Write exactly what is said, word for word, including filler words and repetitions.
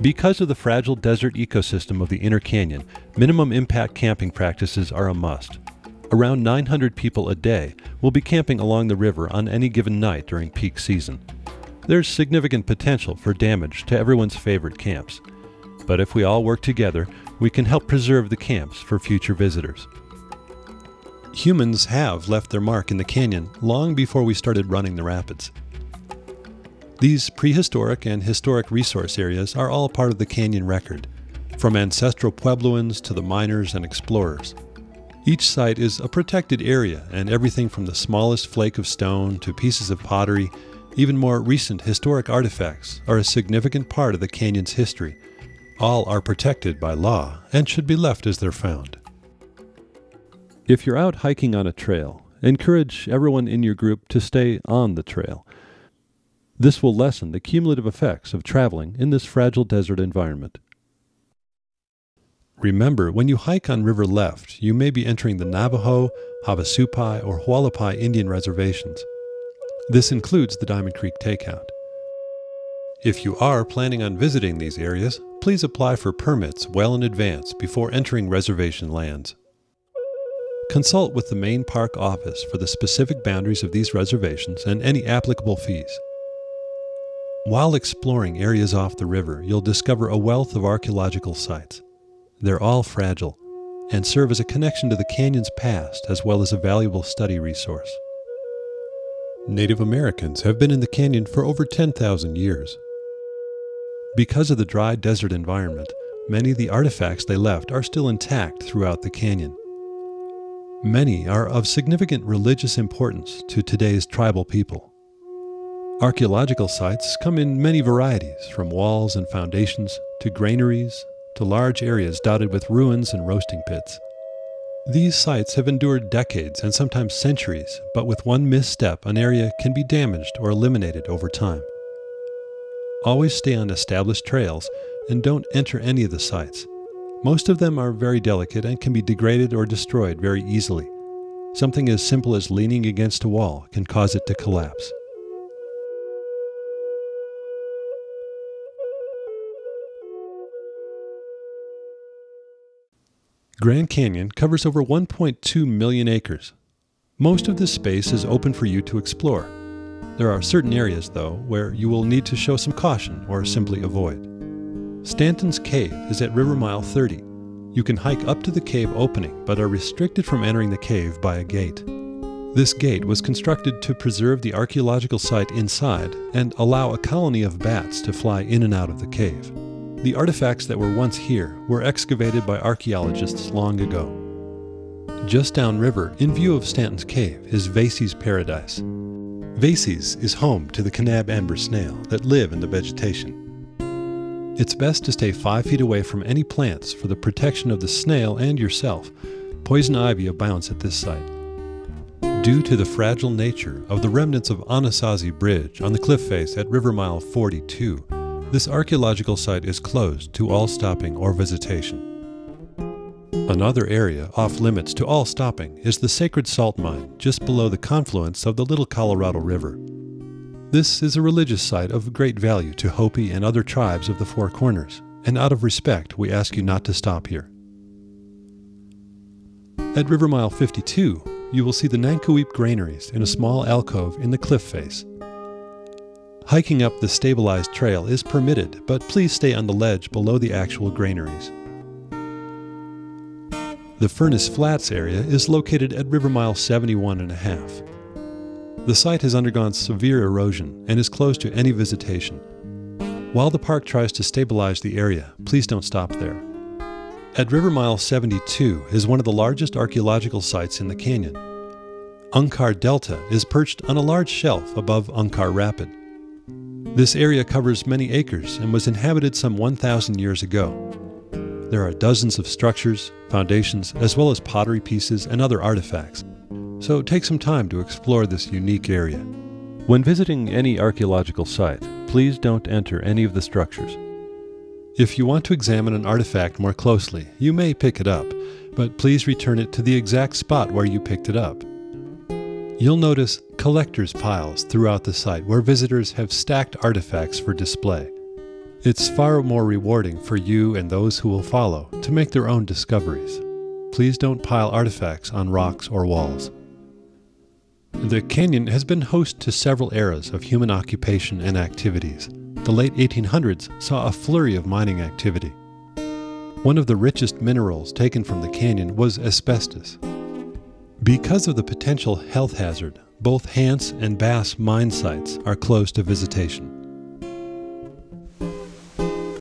Because of the fragile desert ecosystem of the inner canyon, minimum impact camping practices are a must. Around nine hundred people a day will be camping along the river on any given night during peak season. There's significant potential for damage to everyone's favorite camps. But if we all work together, we can help preserve the camps for future visitors. Humans have left their mark in the canyon long before we started running the rapids. These prehistoric and historic resource areas are all part of the canyon record, from ancestral Puebloans to the miners and explorers. Each site is a protected area, and everything from the smallest flake of stone to pieces of pottery, even more recent historic artifacts, are a significant part of the canyon's history. All are protected by law and should be left as they're found. If you're out hiking on a trail, encourage everyone in your group to stay on the trail. This will lessen the cumulative effects of traveling in this fragile desert environment. Remember, when you hike on River Left, you may be entering the Navajo, Havasupai, or Hualapai Indian reservations. This includes the Diamond Creek Takeout. If you are planning on visiting these areas, please apply for permits well in advance before entering reservation lands. Consult with the main park office for the specific boundaries of these reservations and any applicable fees. While exploring areas off the river, you'll discover a wealth of archaeological sites. They're all fragile and serve as a connection to the canyon's past as well as a valuable study resource. Native Americans have been in the canyon for over ten thousand years. Because of the dry desert environment, many of the artifacts they left are still intact throughout the canyon. Many are of significant religious importance to today's tribal people. Archaeological sites come in many varieties, from walls and foundations to granaries to large areas dotted with ruins and roasting pits. These sites have endured decades and sometimes centuries, but with one misstep, an area can be damaged or eliminated over time. Always stay on established trails and don't enter any of the sites. Most of them are very delicate and can be degraded or destroyed very easily. Something as simple as leaning against a wall can cause it to collapse. Grand Canyon covers over one point two million acres. Most of this space is open for you to explore. There are certain areas, though, where you will need to show some caution or simply avoid. Stanton's Cave is at River Mile thirty. You can hike up to the cave opening, but are restricted from entering the cave by a gate. This gate was constructed to preserve the archaeological site inside and allow a colony of bats to fly in and out of the cave. The artifacts that were once here were excavated by archaeologists long ago. Just downriver, in view of Stanton's Cave, is Vasey's Paradise. Vasey's is home to the Kanab amber snail that live in the vegetation. It's best to stay five feet away from any plants for the protection of the snail and yourself. Poison ivy abounds at this site. Due to the fragile nature of the remnants of Anasazi Bridge on the cliff face at River Mile forty-two, this archaeological site is closed to all stopping or visitation. Another area off limits to all stopping is the Sacred Salt Mine, just below the confluence of the Little Colorado River. This is a religious site of great value to Hopi and other tribes of the Four Corners, and out of respect, we ask you not to stop here. At River Mile fifty-two, you will see the Nankoweap granaries in a small alcove in the cliff face. Hiking up the stabilized trail is permitted, but please stay on the ledge below the actual granaries. The Furnace Flats area is located at River Mile seventy-one and a half. The site has undergone severe erosion and is closed to any visitation. While the park tries to stabilize the area, please don't stop there. At River Mile seventy-two is one of the largest archaeological sites in the canyon. Unkar Delta is perched on a large shelf above Unkar Rapid. This area covers many acres and was inhabited some one thousand years ago. There are dozens of structures, foundations, as well as pottery pieces and other artifacts. So take some time to explore this unique area. When visiting any archaeological site, please don't enter any of the structures. If you want to examine an artifact more closely, you may pick it up, but please return it to the exact spot where you picked it up. You'll notice collectors' piles throughout the site where visitors have stacked artifacts for display. It's far more rewarding for you and those who will follow to make their own discoveries. Please don't pile artifacts on rocks or walls. The canyon has been host to several eras of human occupation and activities. The late eighteen hundreds saw a flurry of mining activity. One of the richest minerals taken from the canyon was asbestos. Because of the potential health hazard, both Hance and Bass mine sites are closed to visitation.